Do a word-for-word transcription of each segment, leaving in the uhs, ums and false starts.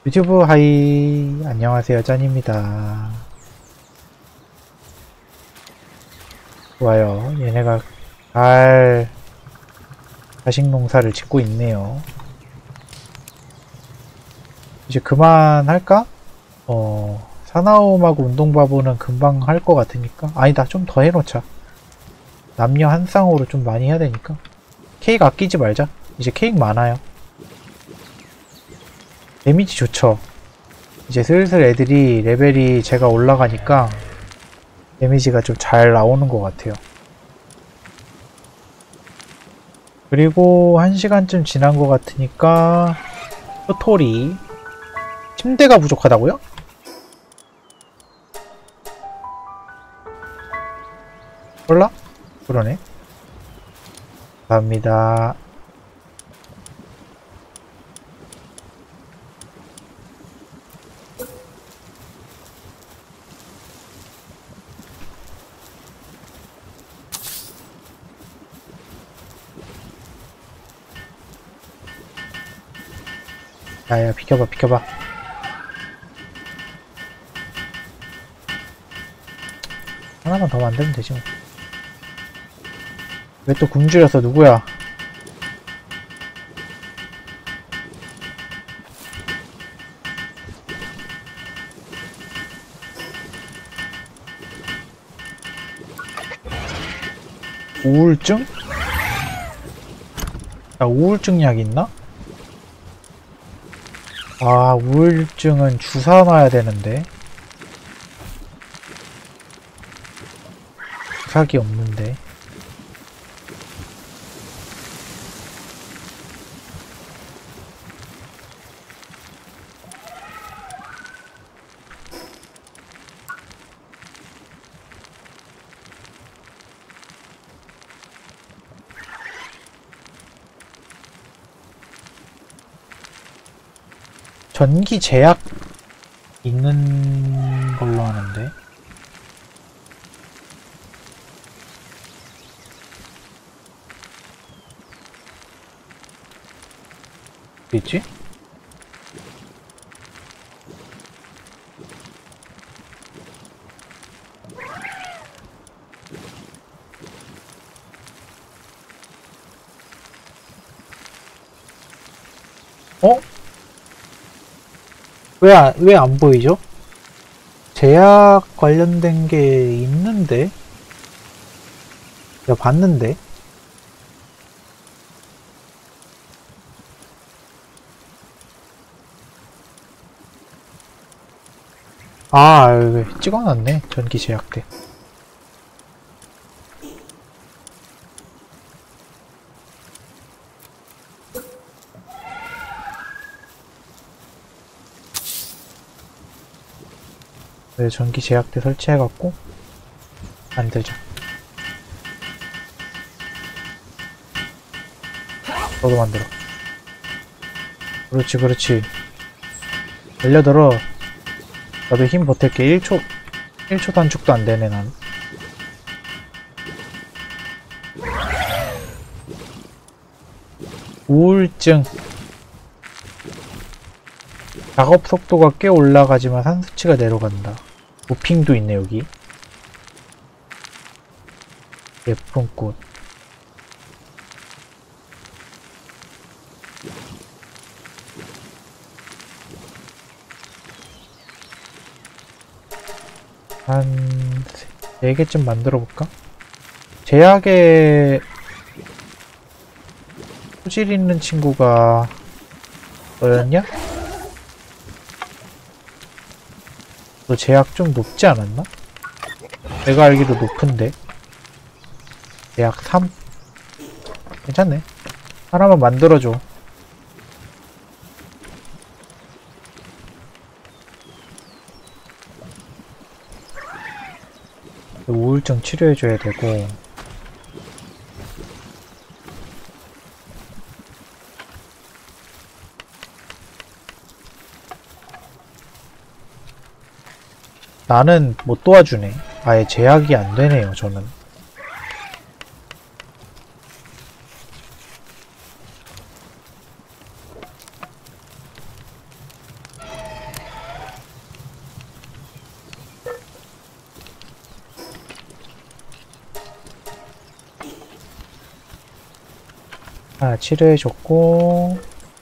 유튜브 하이, 안녕하세요, 짠입니다. 좋아요. 얘네가 잘 자식 농사를 짓고 있네요. 이제 그만할까? 어, 사나움하고 운동바보는 금방 할 것 같으니까. 아니다, 좀 더 해놓자. 남녀 한 쌍으로 좀 많이 해야 되니까. 케이크 아끼지 말자. 이제 케이크 많아요. 데미지 좋죠. 이제 슬슬 애들이 레벨이 제가 올라가니까 데미지가 좀 잘 나오는 것 같아요. 그리고 한 시간쯤 지난 것 같으니까 토토리 침대가 부족하다고요? 몰라? 그러네. 감사합니다. 야야 비켜봐 비켜봐. 하나만 더 만들면 되지 뭐. 왜 또 굶주렸어 누구야? 우울증? 야 우울증 약 있나? 아 우울증은 주사 놔야 되는데 주사기 없는데. 전기 제약 있는 걸로 아는데. 어디 있지? 어? 왜, 안- 왜 안 보이죠? 제약 관련된 게 있는데? 내가 봤는데? 아, 여기 찍어놨네. 전기 제약대. 네, 전기 제약대 설치해갖고 만들자. 너도 만들어. 그렇지, 그렇지. 열려들어. 나도 힘 보탤게. 일 초, 일 초 단축도 안 되네, 난. 우울증. 작업 속도가 꽤 올라가지만 산수치가 내려간다. 도핑도 있네, 여기. 예쁜 꽃. 한 네 개쯤 만들어 볼까? 제약에 소질 있는 친구가 너였냐? 너 제약 좀 높지 않았나? 내가 알기로 높은데. 제약 삼? 괜찮네. 하나만 만들어줘. 우울증 치료해줘야 되고. 나는 못 도와주네. 아예 제약이 안 되네요, 저는. 아, 치료해줬고.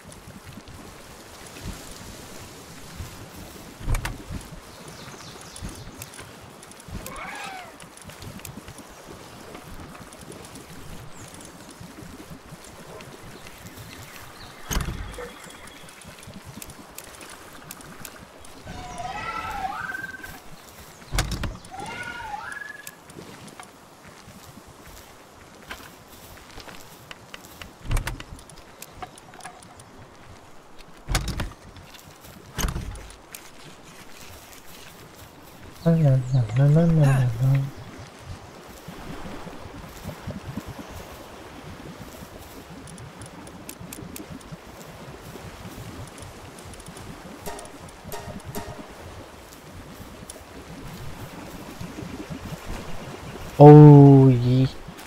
어우, 이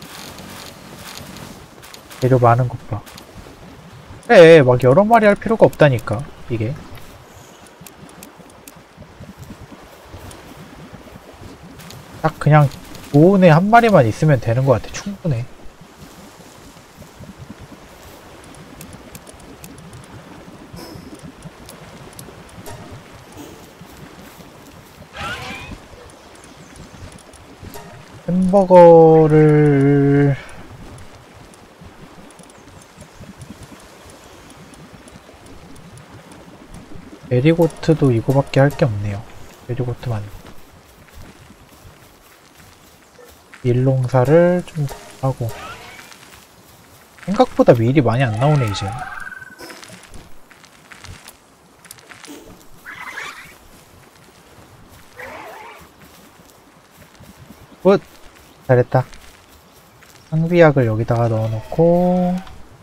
재료 많은 것 봐. 그래, 막 여러 마리 할 필요가 없다니까, 이게. 딱 그냥 보온에 한 마리만 있으면 되는 것 같아. 충분해. 햄버거를 베리고트도 이거밖에 할 게 없네요. 베리고트만. 일농사를 좀 하고. 생각보다 밀이 많이 안 나오네 이제. 굿! 잘했다. 상비약을 여기다가 넣어놓고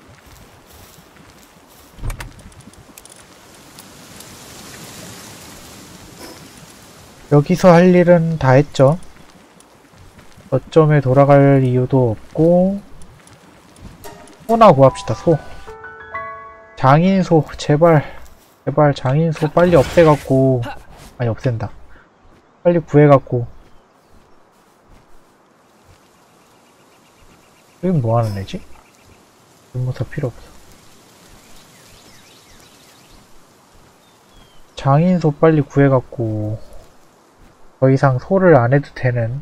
여기서 할 일은 다 했죠. 어점에 돌아갈 이유도 없고. 소나 구합시다. 소. 장인소 제발 제발 장인소 빨리 없애갖고. 아니 없앤다. 빨리 구해갖고. 여긴 뭐하는 애지? 유무사 필요 없어. 장인소 빨리 구해갖고 더 이상 소를 안 해도 되는.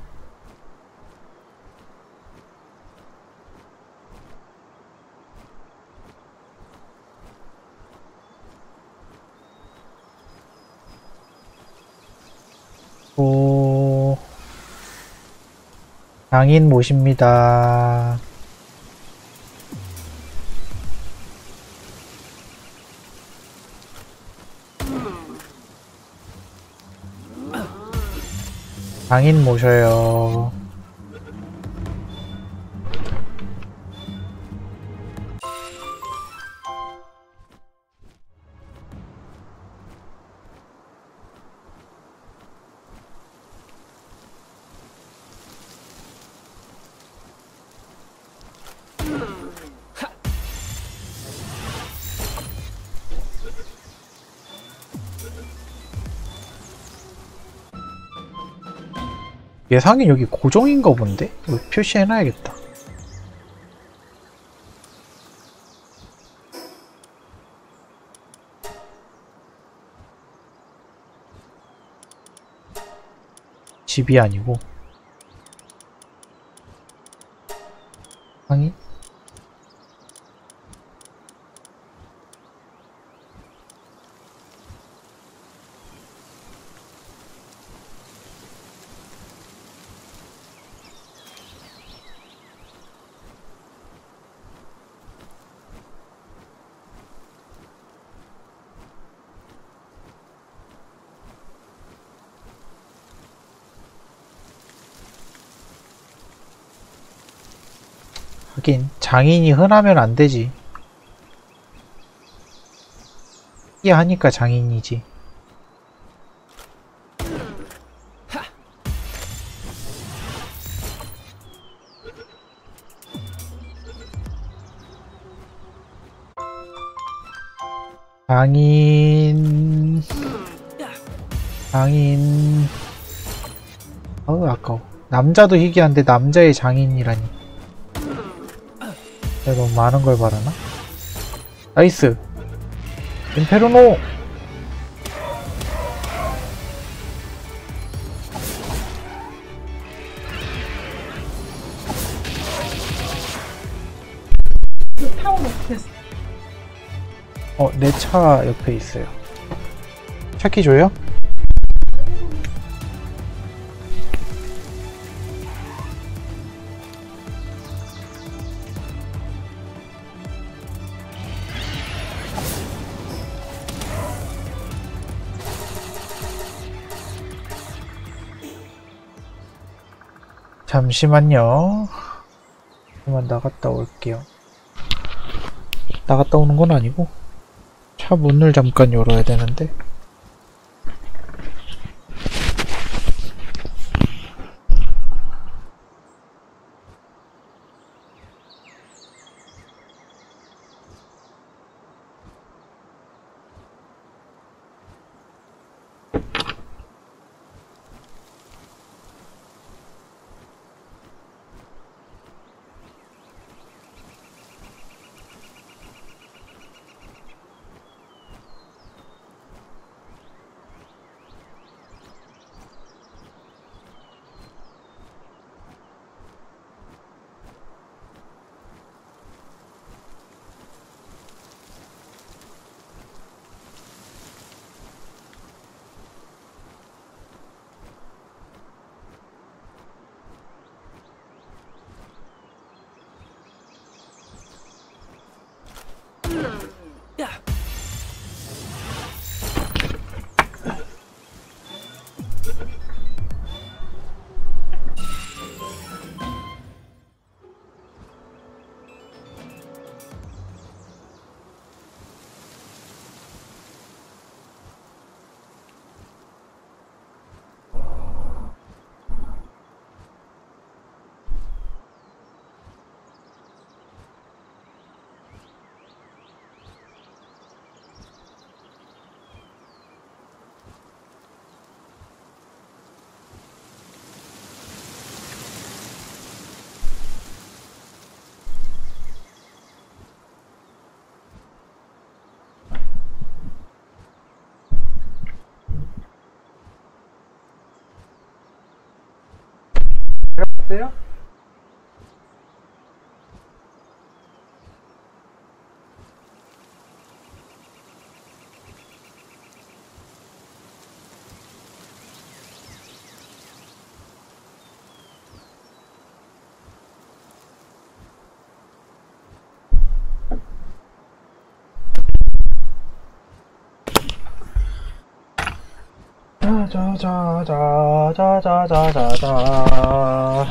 오, 장인 모십니다. 장인 모셔요. 예상이 여기 고정인가 본데? 이거 표시해놔야겠다. 집이 아니고 상이? 하긴 장인이 흔하면 안 되지. 이게 하니까 장인이지. 장인 장인 어우 아까워. 남자도 희귀한데 남자의 장인이라니. 내가 너무 많은 걸 바라나? 나이스! 인페르노! 타워 못했어. 어, 내 차 옆에 있어요. 차키 줘요? 잠시만요. 그만 나갔다 올게요. 나갔다 오는 건 아니고 차 문을 잠깐 열어야 되는데. 들어갔어요? 자자자자자자자자자.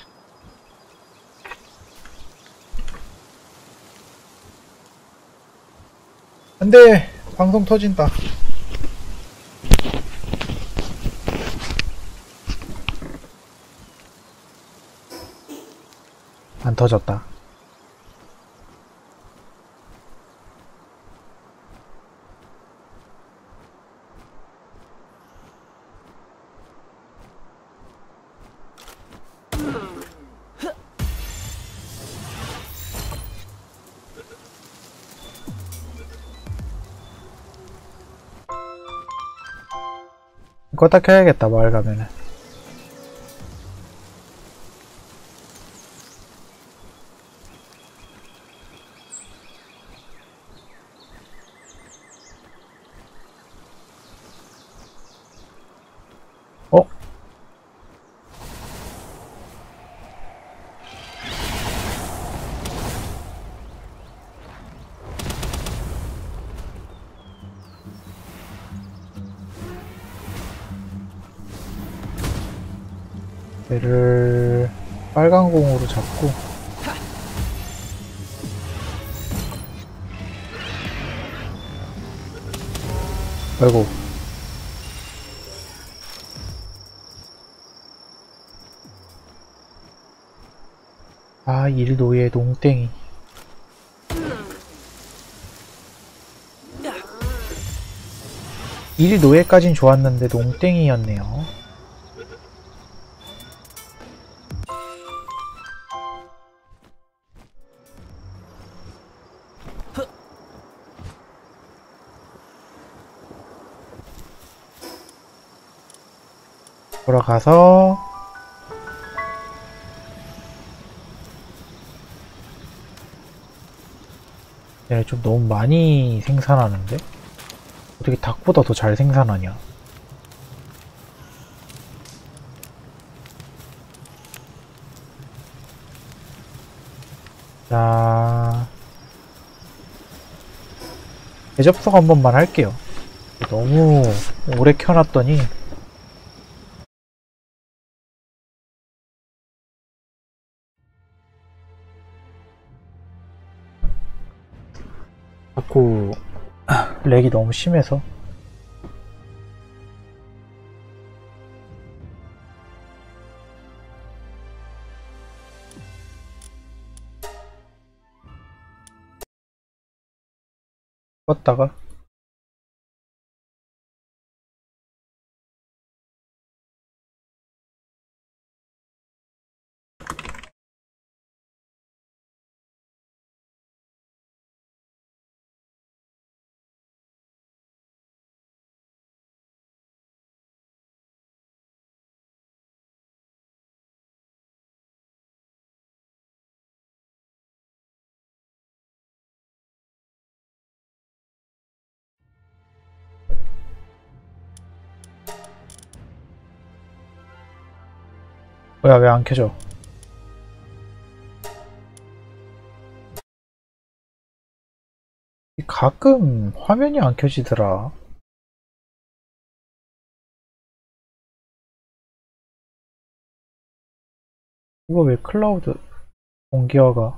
안돼! 방송 터진다. 안 터졌다. 껐다 켜야겠다, 마을 가면은. 어? 얘를 빨간 공으로 잡고 아이고 아 일노예 농땡이 일노예까진 좋았는데 농땡이였네요. 돌아가서 얘네 좀 너무 많이 생산하는데? 어떻게 닭보다 더 잘 생산하냐? 자, 대접속 한 번만 할게요. 너무 오래 켜놨더니 자꾸 렉이 너무 심해서. 껐다가 뭐야, 왜 안 켜져? 가끔 화면이 안 켜지더라. 이거 왜 클라우드 공기화가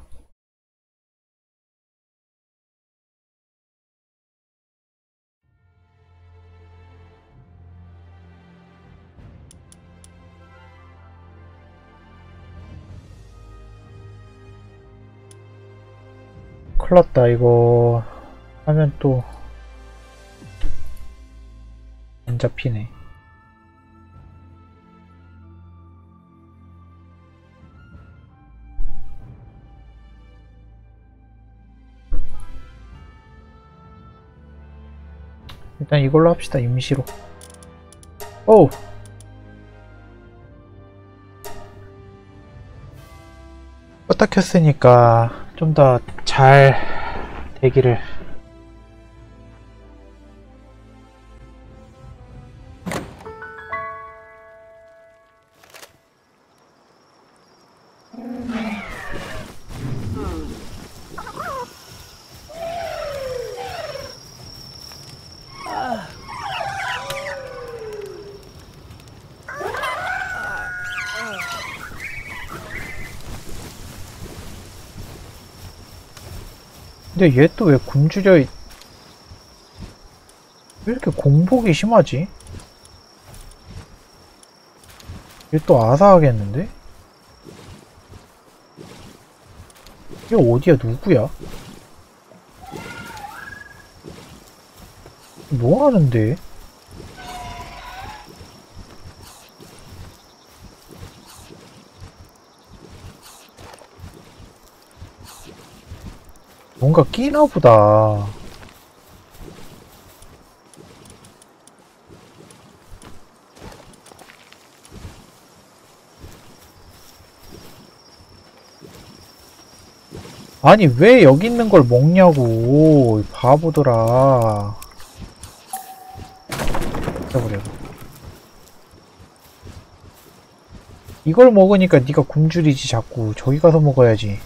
큰일났다. 이거 하면 또 안 잡히네. 일단 이걸로 합시다. 임시로. 오우, 껐다 켰으니까 좀 더 잘 되기를. 근데 얘 또 왜 굶주려 있... 왜 이렇게 공복이 심하지? 얘 또 아사하겠는데? 얘 어디야? 누구야? 뭐 하는데? 뭔가 끼나 보다. 아니 왜 여기 있는 걸 먹냐고, 이 바보들아. 잡으려. 이걸 먹으니까 네가 굶주리지. 자꾸 저기 가서 먹어야지.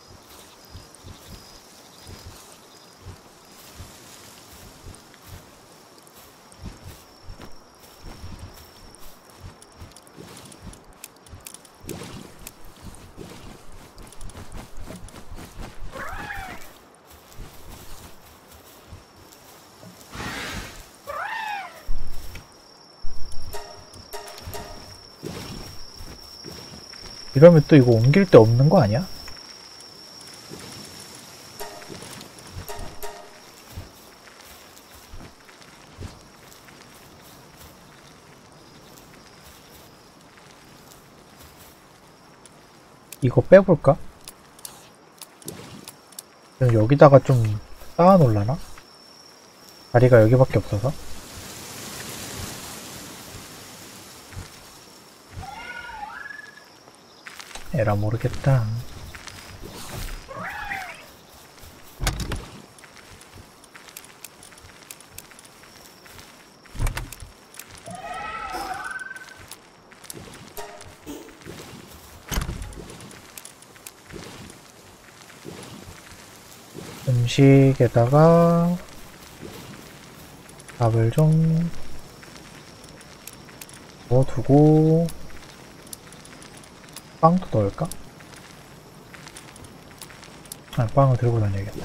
이러면 또 이거 옮길 데 없는 거 아니야? 이거 빼볼까? 그럼 여기다가 좀 쌓아 놓을라나? 자리가 여기밖에 없어서. 에라 모르겠다. 음식에다가 밥을 좀 넣어두고 빵도 넣을까? 아, 빵을 들고 다녀야겠다.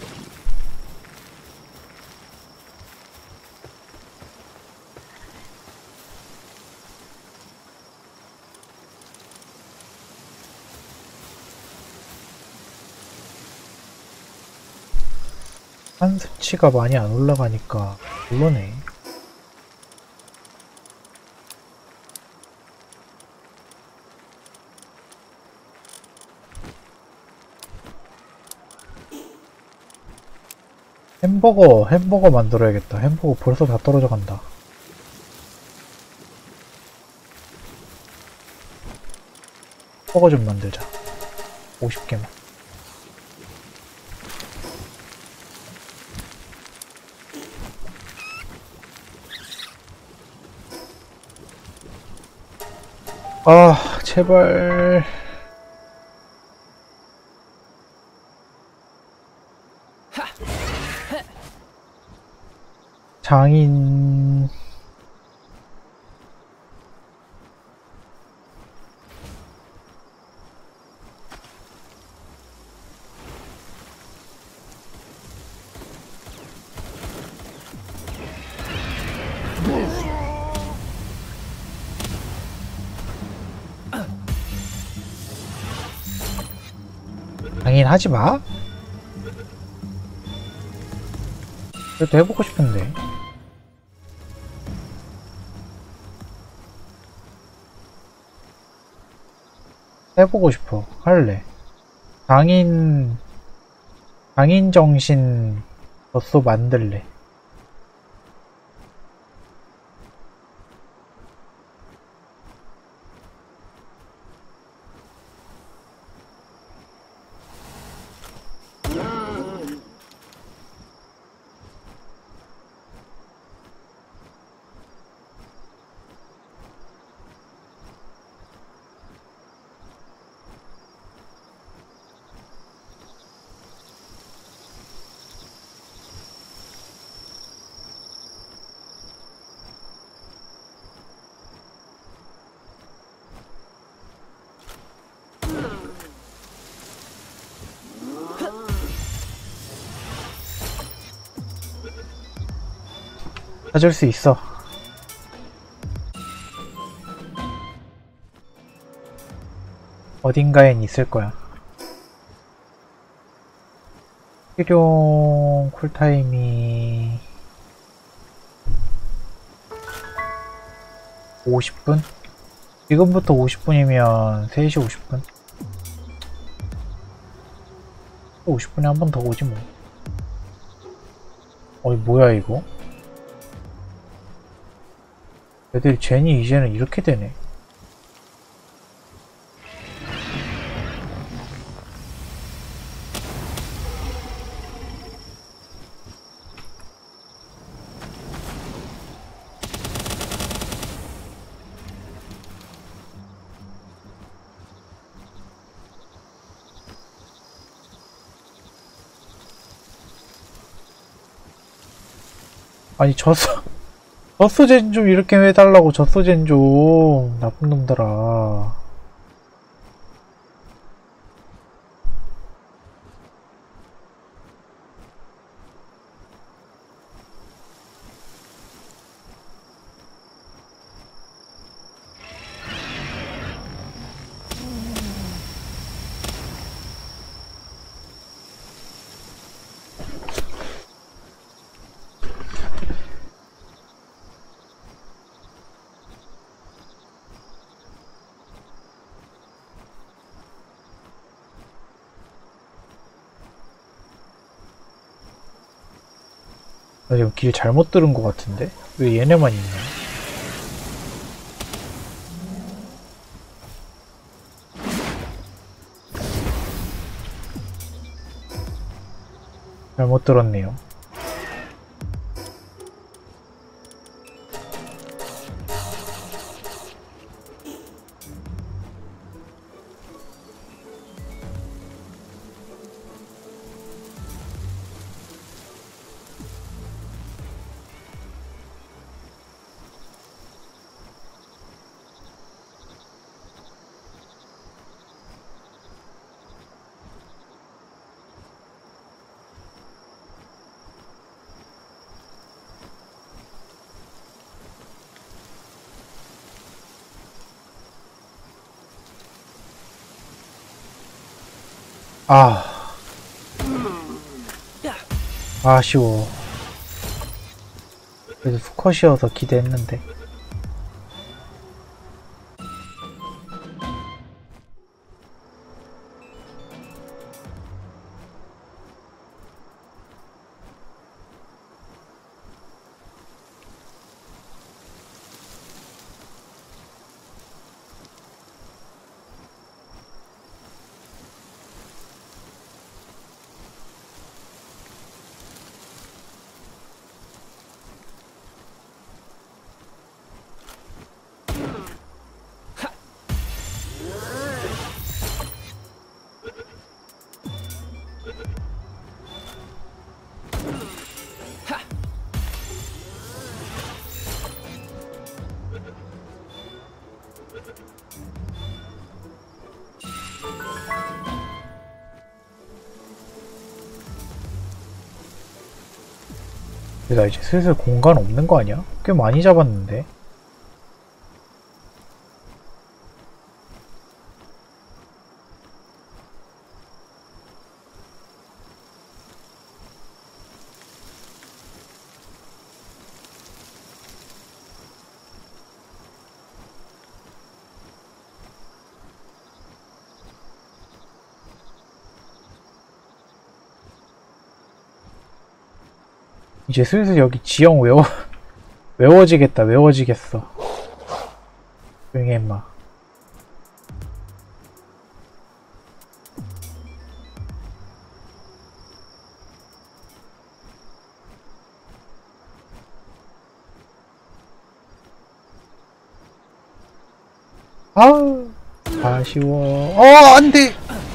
한 수치가 많이 안 올라가니까 별로네. 햄버거, 햄버거 만들어야겠다. 햄버거 벌써 다 떨어져 간다. 햄버거 좀 만들자. 오십 개만. 아, 제발. 장인. 장인 하지 마. 그래도 해보고 싶은데. 해보고 싶어. 할래. 장인, 장인 정신 젖소 만들래. 찾을 수 있어. 어딘가엔 있을 거야. 필용 쿨타임이 오십 분? 지금부터 오십 분이면 세 시 오십 분? 오십 분에 한 번 더 오지 뭐. 어이 뭐야 이거? 애들이 젠이 이제는 이렇게 되네. 아니 졌어. 젖소젠 좀 이렇게 해달라고. 젖소젠 좀. 나쁜 놈들아. 나 지금 길 잘못 들은 것 같은데? 왜 얘네만 있냐? 잘못 들었네요. 아, 아쉬워. 그래도 수컷이어서 기대했는데. 나 이제 슬슬 공간 없는 거 아니야? 꽤 많이 잡았는데. 이제 슬슬 여기 지형 외워, 외워지겠다, 외워지겠어. 조용히 해, 임마. 아우, 아쉬워. 어, 안 돼!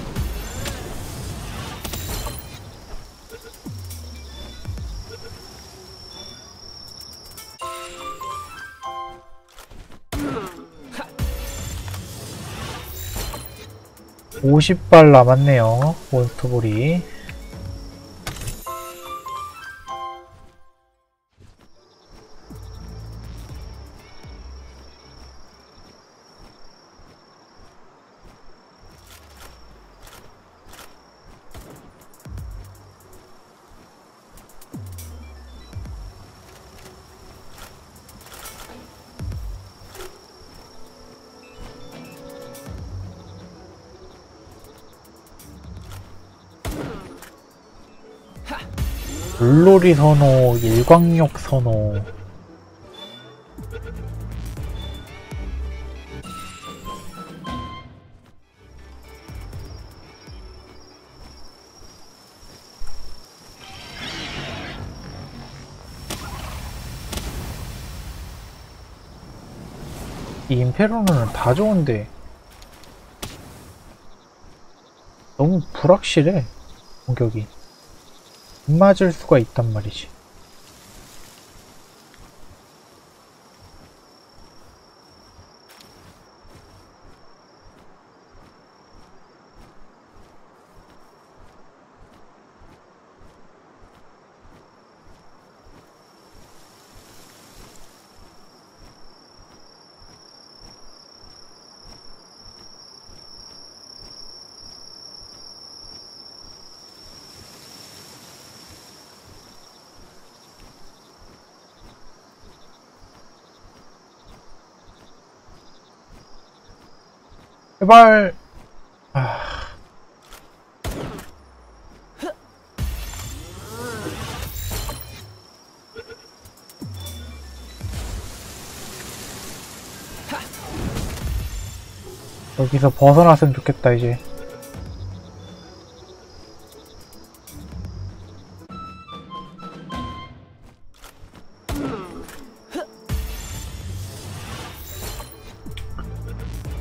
오십 발 남았네요, 몬스터볼이. 물놀이 선호, 일광욕 선호. 이 임페로는 다 좋은데 너무 불확실해, 공격이. 안 맞을 수가 있단 말이지. 제발. 아... 여기서 벗어났으면 좋겠다 이제.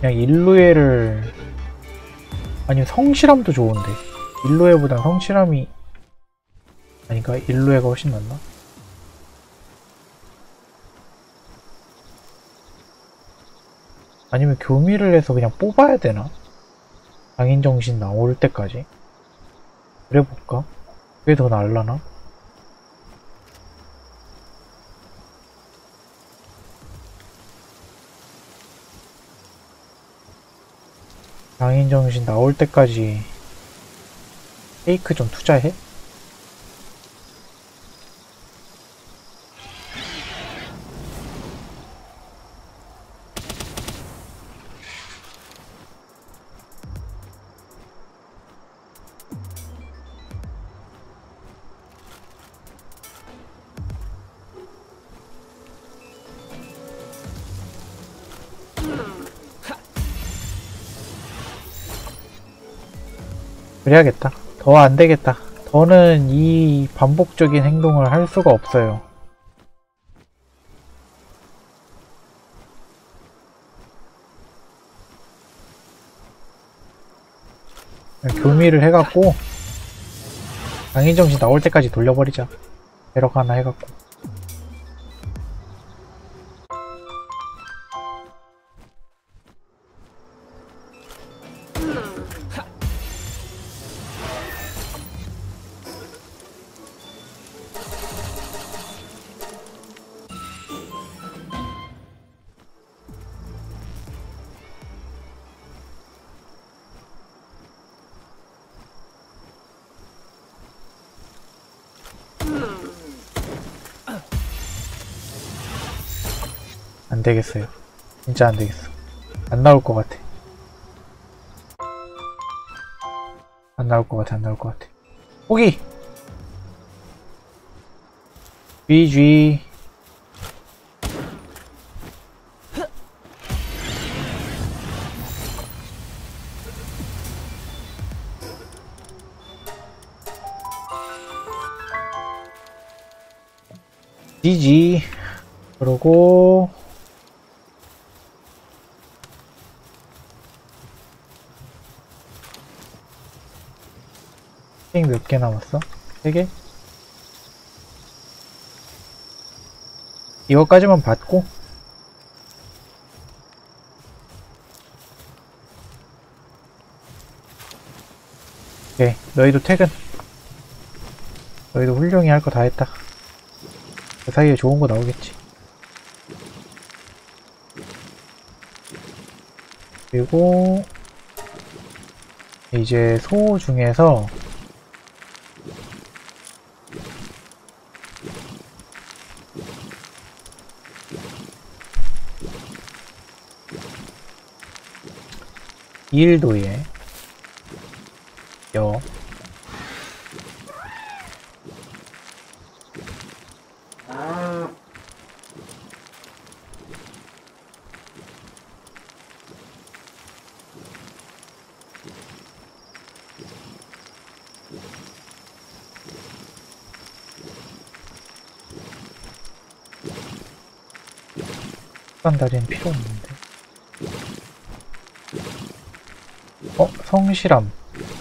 그냥 일루에를 아니면 성실함도 좋은데 일루에보단 성실함이 아닌가? 일루에가 훨씬 낫나? 아니면 교미를 해서 그냥 뽑아야 되나? 장인정신 나올 때까지? 그래 볼까? 그게 더 나을라나? 장인정신 나올 때까지 페이크 좀 투자해? 그래야겠다. 더 안되겠다. 더는 이 반복적인 행동을 할 수가 없어요. 교미를 해갖고 장인정신 나올 때까지 돌려버리자. 배럭 하나 해갖고. 안되겠어요. 진짜 안되겠어. 안 나올 것 같아. 안 나올 것 같아. 안 나올 것 같아. 포기! 지지. 지지. 그러고 몇 개 남았어? 세 개? 이거까지만 받고 오케이. 너희도 퇴근. 너희도 훌륭히 할 거 다 했다. 그 사이에 좋은 거 나오겠지. 그리고 이제 소 중에서 일도에 여 습관다리는 필요 없는데. 어? 성실함.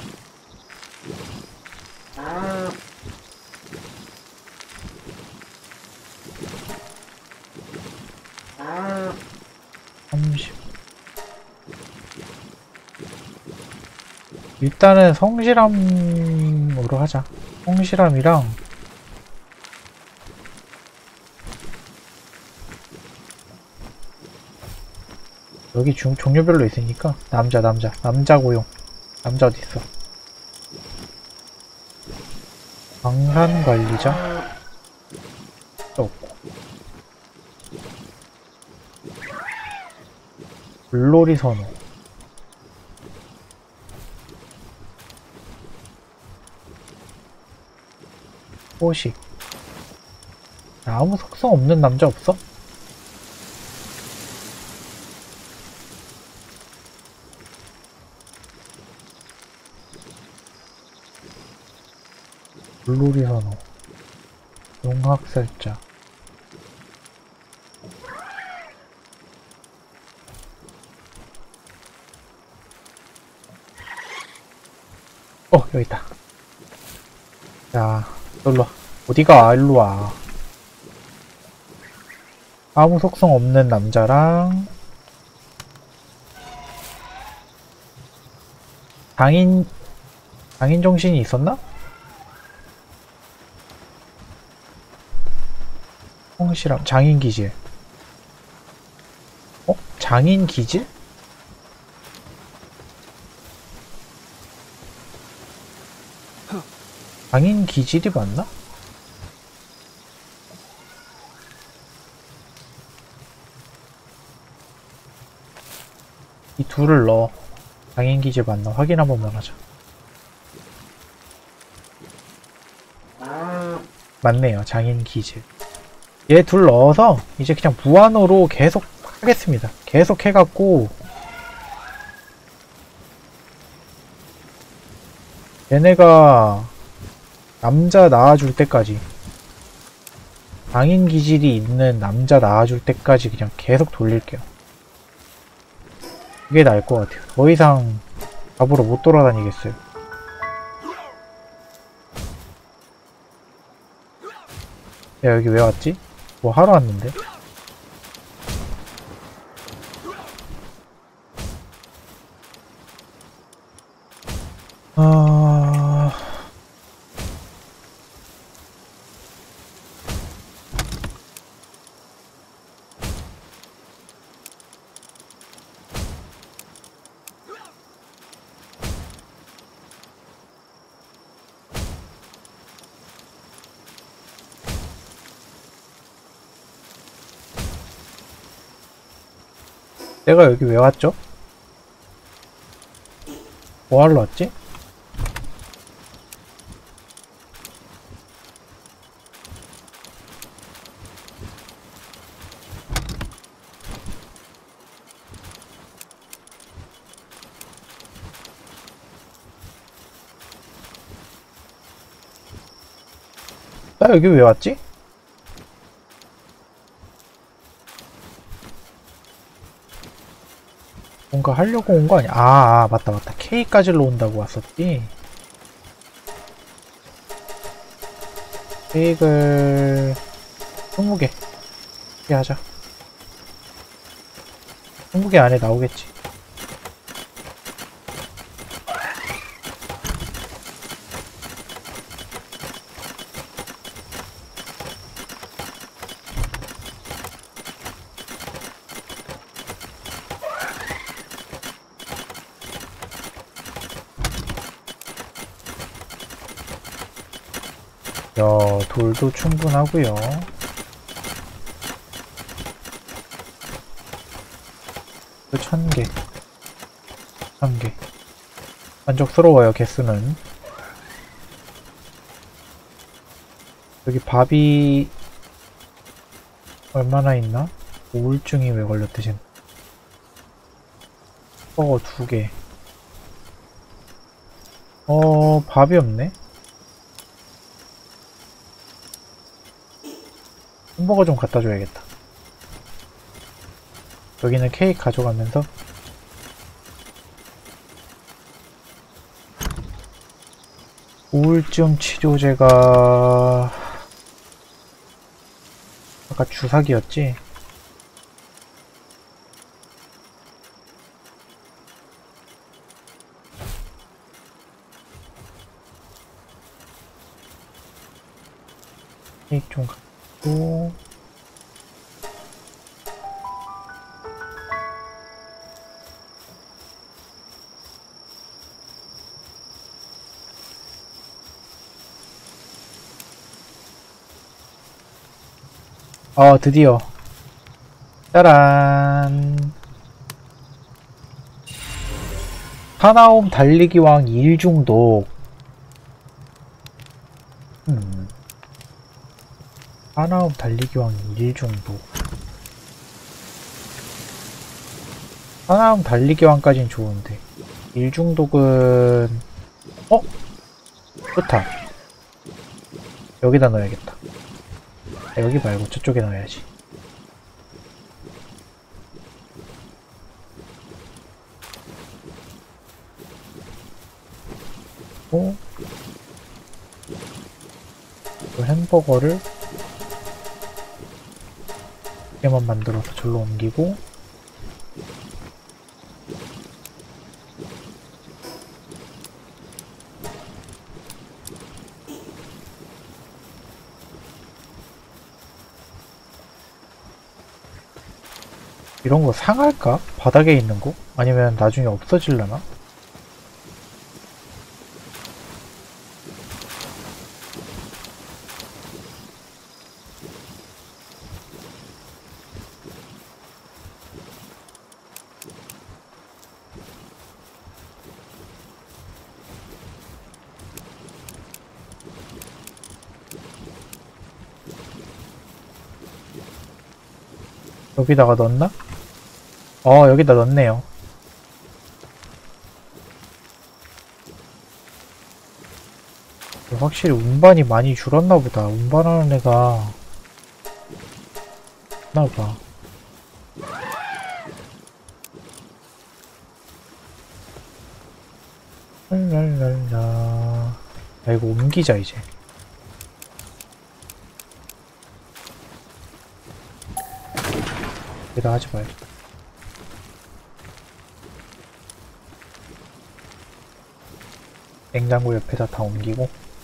삼십. 일단은 성실함으로 하자. 성실함이랑 여기 중, 종류별로 있으니까 남자 남자 남자 고용. 남자 어딨어? 방산관리자 또 없고 물놀이 선호 호식. 아무 속성 없는 남자 없어? 물놀이 선호 용학살자 어, 여기 있다. 자, 일로 와. 어디가? 일로 와. 아무 속성 없는 남자랑 장인 장인 정신이 있었나? 성실함 장인 기질. 어? 장인 기질? 장인 기질이 맞나? 이 둘을 넣어. 장인 기질 맞나? 확인 한 번만 하자. 맞네요. 장인 기질. 얘 둘 넣어서 이제 그냥 무한으로 계속 하겠습니다. 계속 해갖고 얘네가 남자 낳아줄 때까지, 장인 기질이 있는 남자 낳아줄 때까지 그냥 계속 돌릴게요. 그게 나을 것 같아요. 더 이상 잡으러 못 돌아다니겠어요. 야, 여기 왜 왔지? 뭐 하러 왔는데? 아... 내가 여기 왜 왔죠? 뭐 하러 왔지? 나 여기 왜 왔지? 뭔가 하려고 온 거 아니야? 아, 아, 맞다, 맞다. K까지로 온다고 왔었지? 케이크를 스무 개 이렇게 하자. 스무 개 안에 나오겠지. 야, 돌도 충분하고요. 천 개, 천 개. 만족스러워요, 개수는. 여기 밥이 얼마나 있나? 우울증이 왜 걸렸대, 지금. 어, 두 개. 어, 밥이 없네? 햄버거 좀 갖다 줘야겠다. 여기는 케이크 가져가면서 우울증 치료제가 아까 주사기였지? 케이크 좀 갖고 어, 드디어. 짜란. 사나움 달리기왕 일 중독. 음. 사나움 달리기왕 일 중독. 사나움 달리기왕까진 좋은데. 일 중독은, 어? 좋다. 여기다 넣어야겠다. 아, 여기 말고 저쪽에 넣어야지. 또 햄버거를 이렇게만 만들어서 절로 옮기고 이런 거 상할까? 바닥에 있는 거? 아니면 나중에 없어질려나? 여기다가 넣었나? 어, 여기다 넣었네요. 확실히 운반이 많이 줄었나 보다. 운반하는 애가 나봐. 랄랄랄라. 아, 이거 옮기자 이제. 여기다 하지 말자. 냉장고 옆에다 다 옮기고.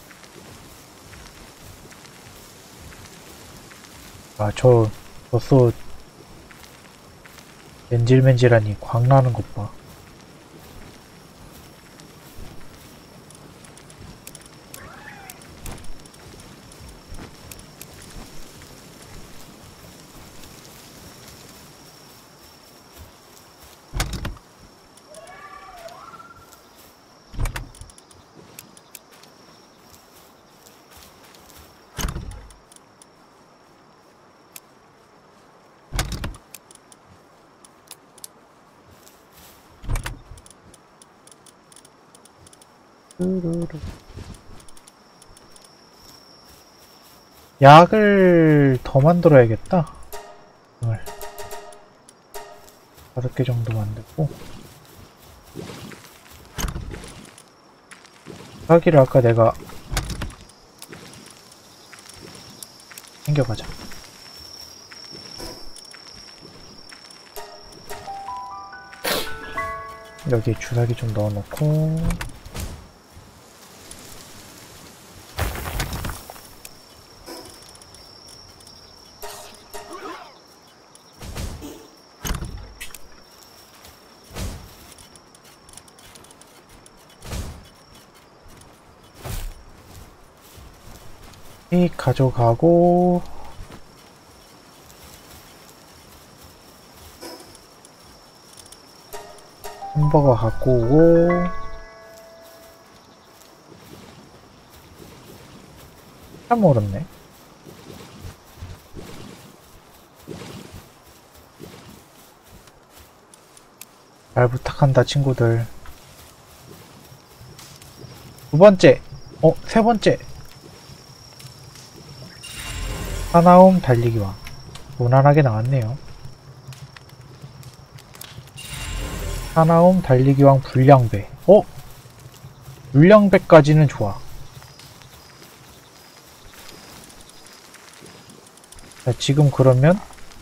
아, 저 벌써 맨질맨질하니 광나는 것 봐. 약을 더 만들어야겠다. 다섯 개 정도 만들고. 사기를 아까 내가 챙겨가자. 여기에 주사기 좀 넣어놓고. 이 가져가고. 햄버거 갖고 오고. 참 어렵네. 잘 부탁한다 친구들. 두 번째, 어, 세 번째. 사나움 달리기왕. 무난하게 나왔네요. 사나움 달리기왕 불량배. 어? 불량배까지는 좋아. 자, 지금 그러면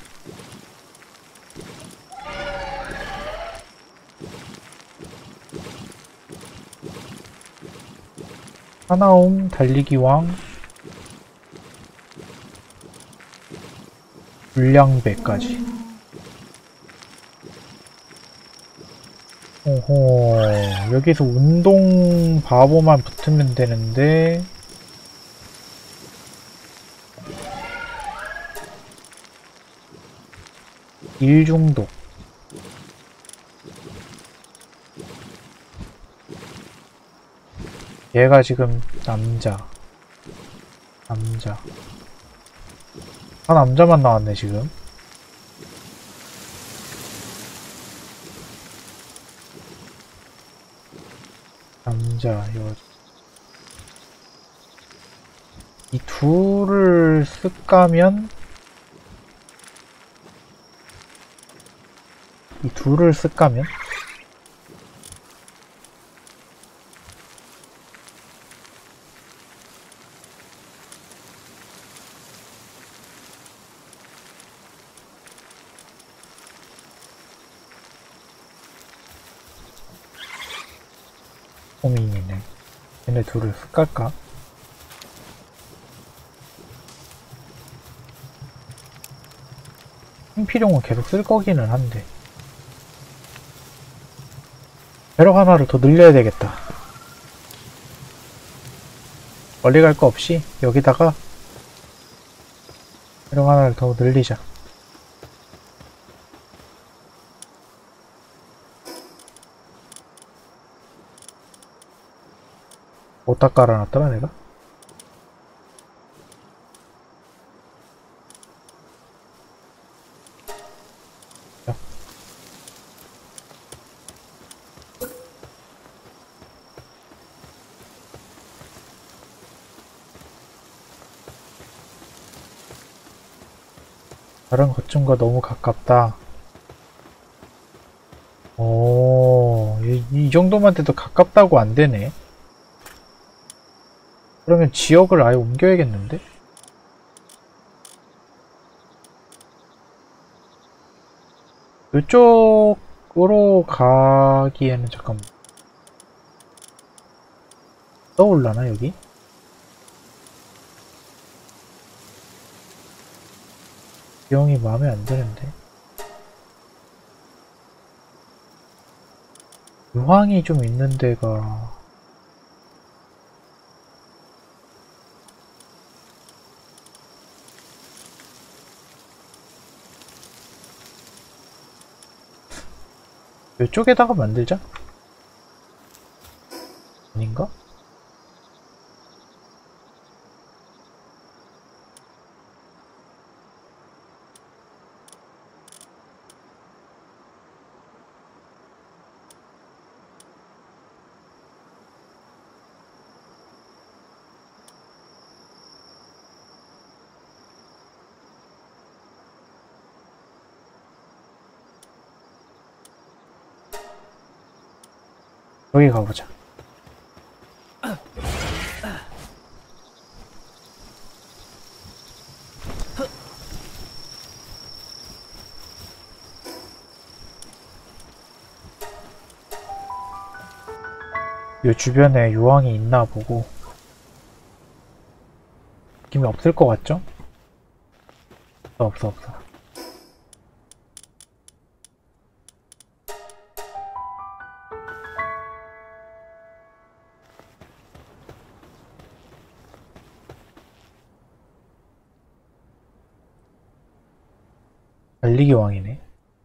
사나움 달리기왕 불량배까지. 오호, 여기서 운동 바보만 붙으면 되는데. 일중독. 얘가 지금 남자. 남자. 아, 남자만 나왔네 지금. 남자, 여자. 이 둘을 쓸까면? 이 둘을 쓸까면? 고민이네. 얘네 둘을 습갈까? 생필용은 계속 쓸 거기는 한데. 배럭 하나를 더 늘려야 되겠다. 멀리 갈 거 없이 여기다가 배럭 하나를 더 늘리자. 어디다 깔아놨더라 내가? 자. 다른 것쯤과 너무 가깝다. 오, 이, 이 정도만 돼도 가깝다고 안 되네. 그러면 지역을 아예 옮겨야겠는데? 이쪽으로 가기에는 잠깐만. 떠올라나 여기? 비용이 마음에 안 드는데. 유황이 좀 있는 데가 이쪽에다가 만들자? 아닌가? 여기 가보자. 이 주변에 유황이 있나 보고. 느낌이 없을 것 같죠? 없어 없어 없어. 달리기 왕이네.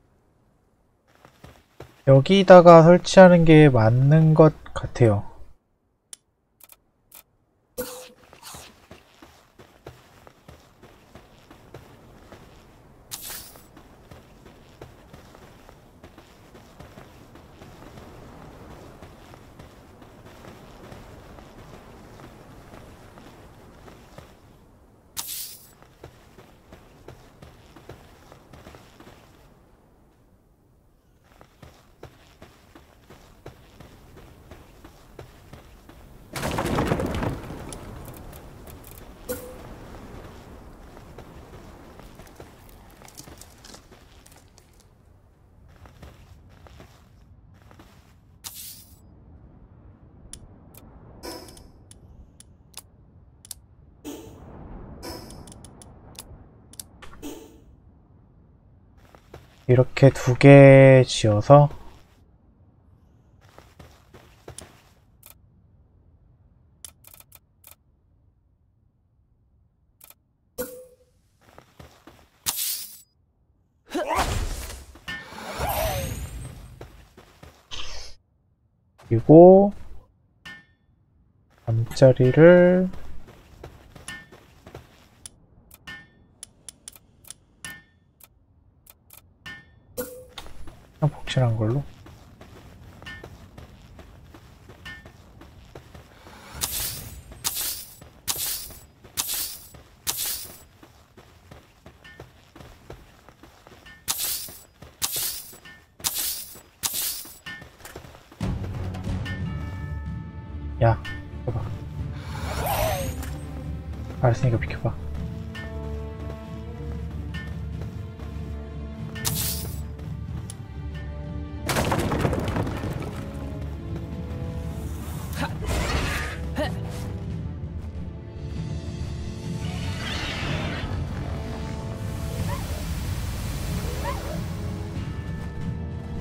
여기다가 설치하는 게 맞는 것 같아요. 이렇게 두 개 지어서 그리고 잠자리를 그냥 복실한 걸로. 야, 비켜봐. 알았으니까 비켜봐.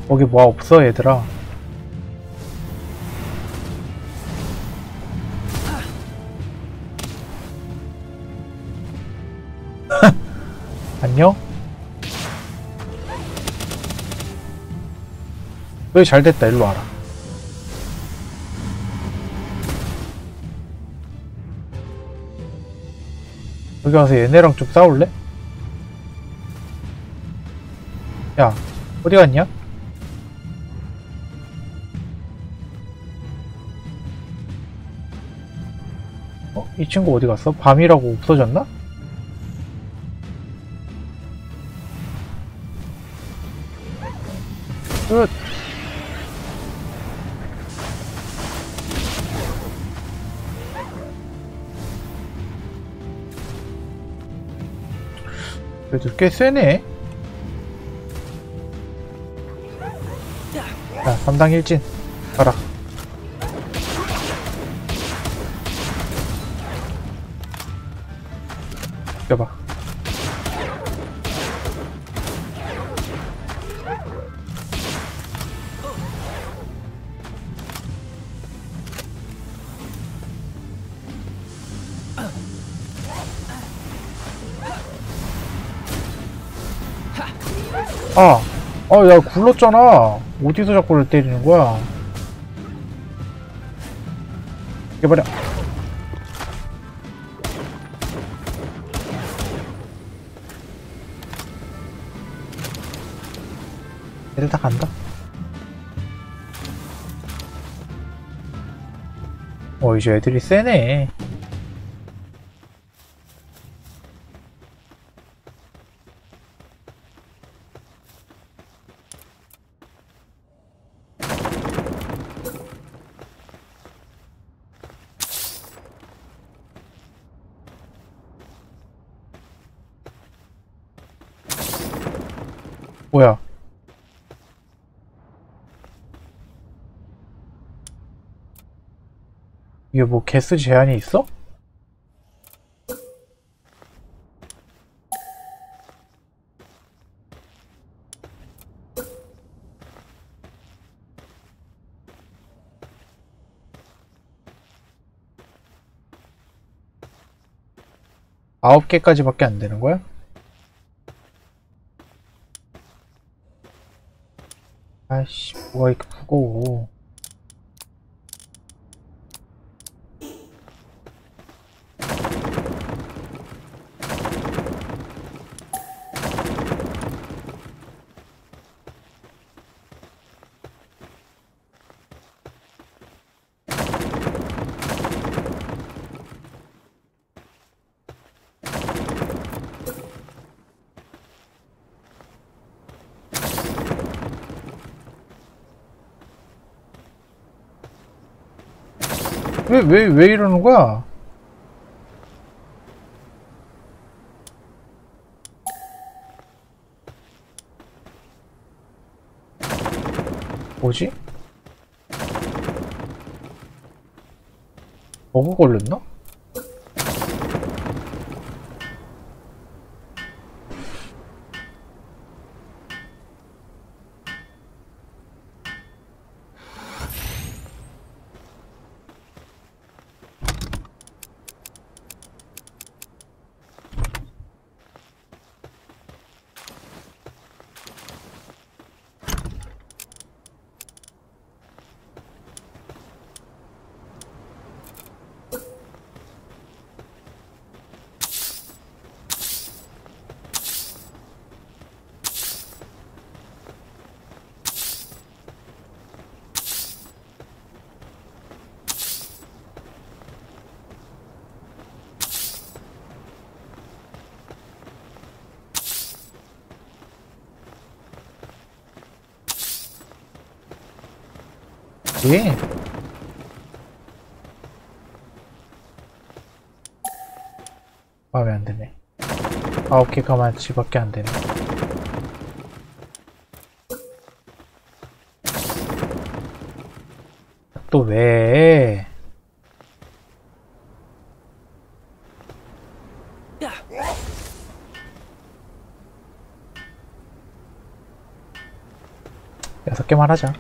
거기 뭐 없어 얘들아. 안녕? 여기 잘됐다. 일로 와라. 여기 와서 얘네랑 좀 싸울래? 야, 어디 갔냐? 어? 이 친구 어디 갔어? 밤이라고 없어졌나? 끝! 그래도 꽤 세네? 자, 삼당 일진 가라. 껴봐. 아! 아, 야, 굴렀잖아. 어디서 자꾸 를 때리는 거야? 이겨버려. 애들 다 간다. 어, 이제 애들이 세네. 뭐야? 이게 뭐 개수 제한이 있어? 아홉 개까지밖에 안 되는 거야? 아이씨, 뭐가 이렇게 무거워. 왜, 왜, 왜 이러는 거야? 뭐지? 버그 걸렸나? 왜? 마음에 안 드네. 아홉 개가만치밖에 안 되네. 또 왜? 여섯 개만 하자.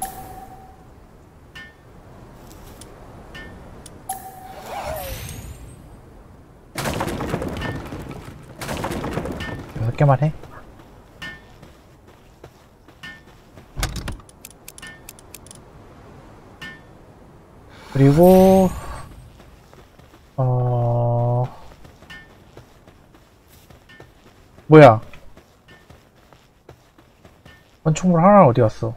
여섯 개만 해. 그리고 어 뭐야? 건축물 하나 어디 갔어?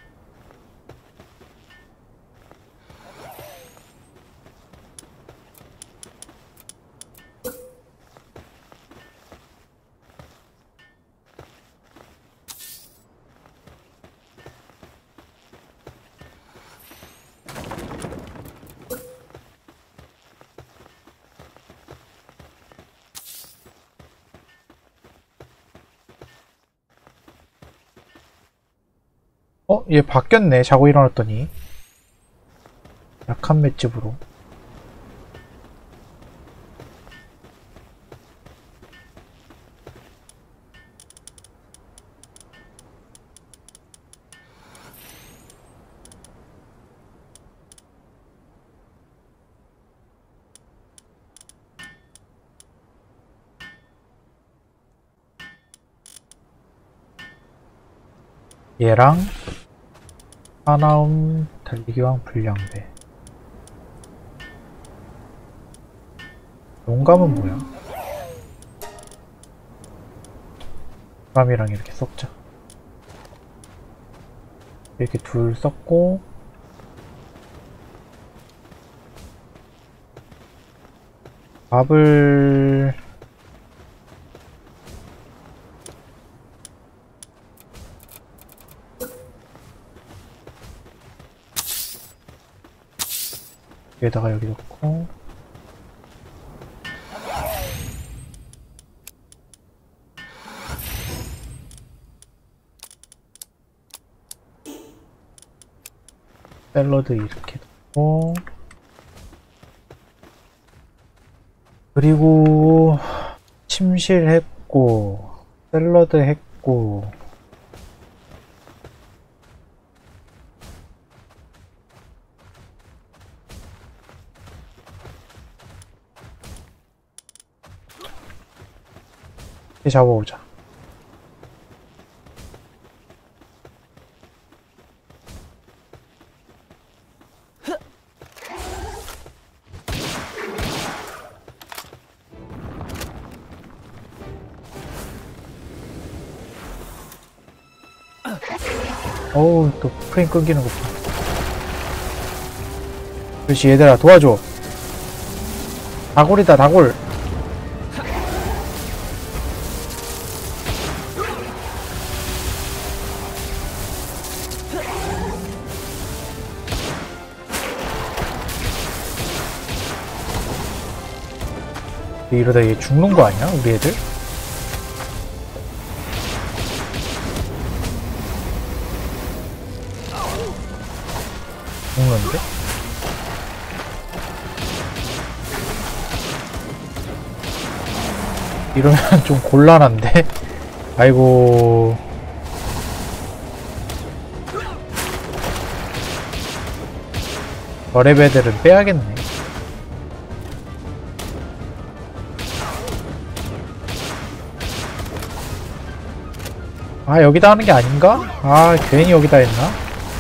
어? 얘 바뀌었네. 자고 일어났더니. 약한 맷집으로. 얘랑 하나움 달리기왕 불량배. 용감은 뭐야? 용감이랑 이렇게 섞자. 이렇게 둘 섞고 밥을 여기다가 여기 넣고 샐러드 이렇게 넣고 그리고 침실 했고 샐러드 했고 이렇게 잡아오자. 어우, 또 프레임 끊기는 거 봐. 그렇지, 얘들아 도와줘. 다골이다, 다골. 이러다 얘 죽는 거 아니야? 우리 애들? 죽는데? 이러면 좀 곤란한데? 아이고. 저랩 애들은 빼야겠네. 아, 여기다 하는 게 아닌가? 아, 괜히 여기다 했나?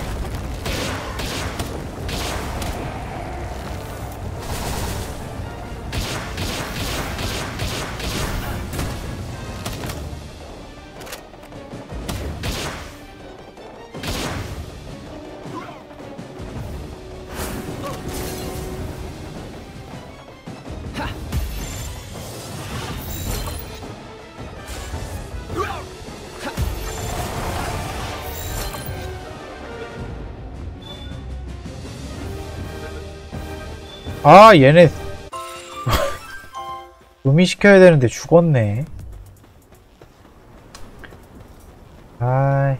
아, 얘네 음이시켜야 되는데 죽었네. 아이.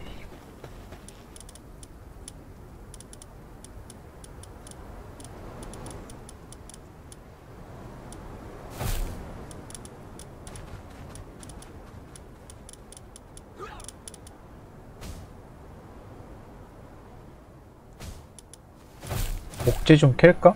목재 좀 캘까?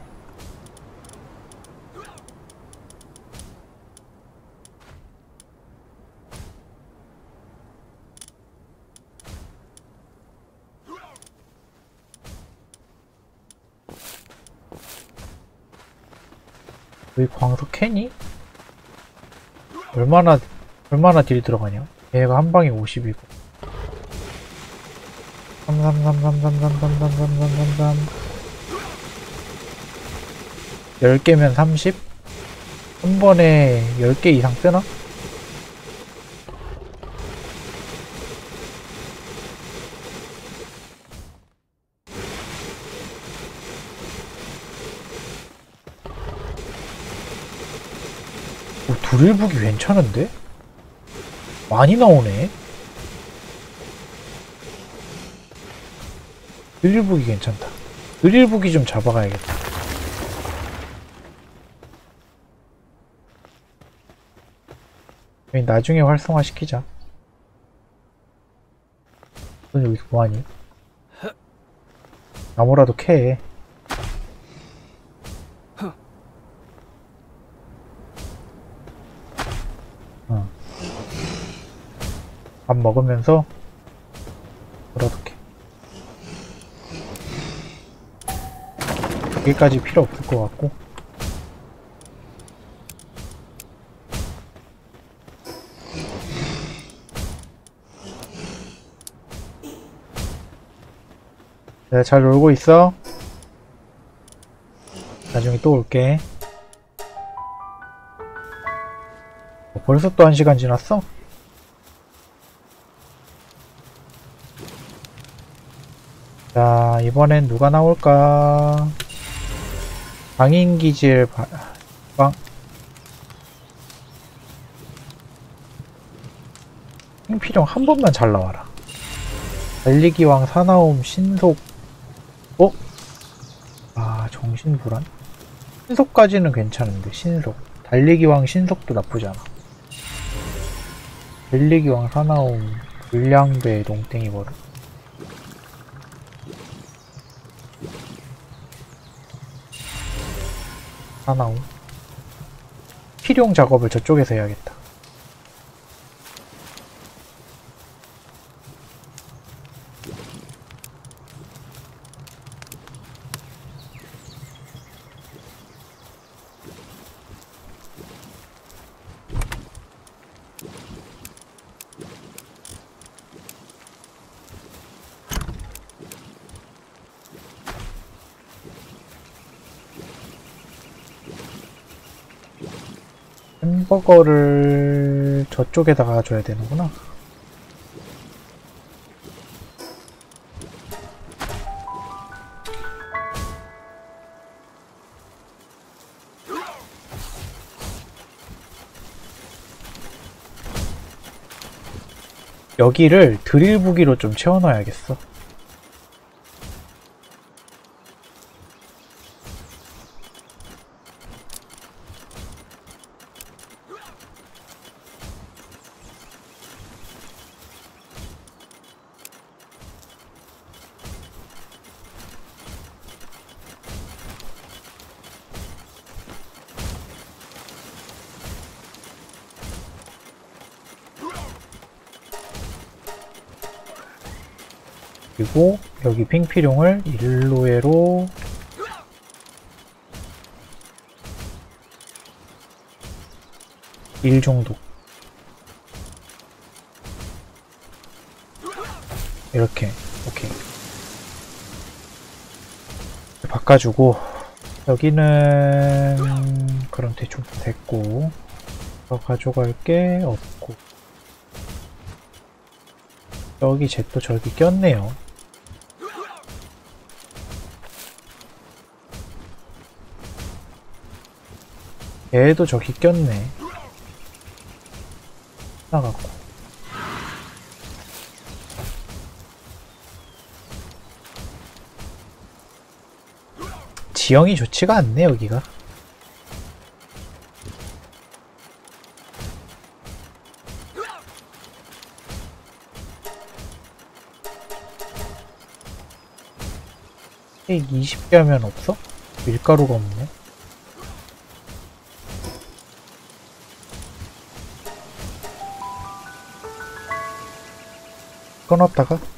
여기 광석 캐니? 얼마나 얼마나 딜 들어가냐? 얘가 한 방에 오십이고 삼삼삼삼삼삼삼삼삼삼삼 열 개면 삼십? 한 번에 열 개 이상 쓰나? 오, 드릴북이 괜찮은데? 많이 나오네? 드릴북이 괜찮다. 드릴북이 좀 잡아가야겠다. 나중에 활성화 시키자. 넌 여기서 뭐하니? 나무라도 캐. 어. 밥 먹으면서 뭐라도 캐. 여기까지 필요 없을 것 같고. 네, 잘 놀고 있어. 나중에 또 올게. 어, 벌써 또 한 시간 지났어? 자, 이번엔 누가 나올까? 방인기질 바, 방 핑피령 한 번만 잘 나와라. 달리기왕 사나움 신속. 어? 아, 정신불안? 신속까지는 괜찮은데, 신속. 달리기왕 신속도 나쁘지 않아. 달리기왕 사나움, 불량배, 농땡이 버릇. 사나움. 필용 작업을 저쪽에서 해야겠다. 햄버거를 저쪽에다가 줘야 되는구나. 여기를 드릴 무기로 좀 채워넣어야겠어. 그리고 여기 핑피룡을 일로에로 일 정도 이렇게. 오케이. 바꿔주고 여기는 그럼 대충 됐고 더 가져갈 게 없고 여기 쟤 또 저기 꼈네요. 얘도 저기 꼈네. 나갔고 지형이 좋지가 않네 여기가. 케이크 이십 개 하면 없어? 밀가루가 없네. 끊었다가